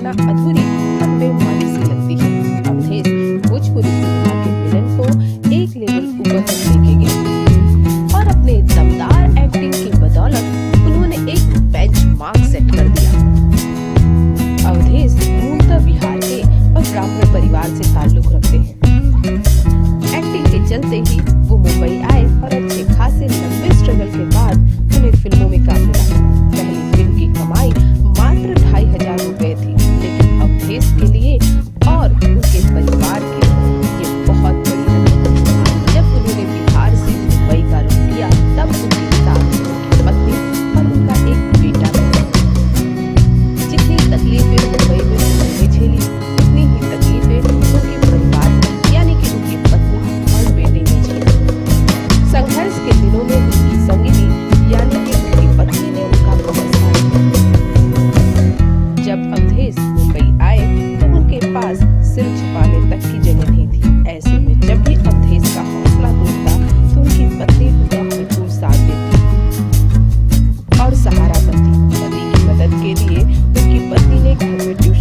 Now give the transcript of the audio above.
कल्पना अधूरी और बेमानी सी लगती है। अवधेश भोजपुरी सिनेमा के विलन को एक लेवल ऊपर तक लेके गए और अपने दमदार एक्टिंग की बदौलत उन्होंने एक बेंचमार्क सेट कर दिया। अवधेश मूलतः बिहार के और ब्राह्मण परिवार से ताल्लुक रखते हैं। एक्टिंग के चलते ही वो मुंबई आए और अच्छे खासे लंबे स्ट्रगल के बाद उन्हें फिल्मों में काम मिला। पहली फिल्म की कमाई मात्र 2,500 रुपए थी, लेकिन अवधेश के लिए और उनके परिवार के लिए ये बहुत बड़ी रकम थी। जब उन्होंने बिहार से मुंबई का रुख किया, तब उनके साथ उनकी पत्नी और उनका एक बेटा भी था। जितनी तकलीफें मुंबई में उन्होंने झेली, उतनी ही तकलीफें उनके परिवार यानी कि उनकी पत्नी और बेटे ने झेली। संघर्ष के दिनों में उनकी संगिनी यानी कि उनकी पत्नी ने उनका बहुत साथ दिया। जब अवधेश मुंबई आए तो उनके पास सिर छुपाने तक की जगह नहीं थी। ऐसे में जब भी अवधेश का हौसला टूटता तो उनकी पत्नी उनका भरपूर साथ देती और सहारा बनती। पति की मदद के लिए उनकी पत्नी ने घर में ट्यूशन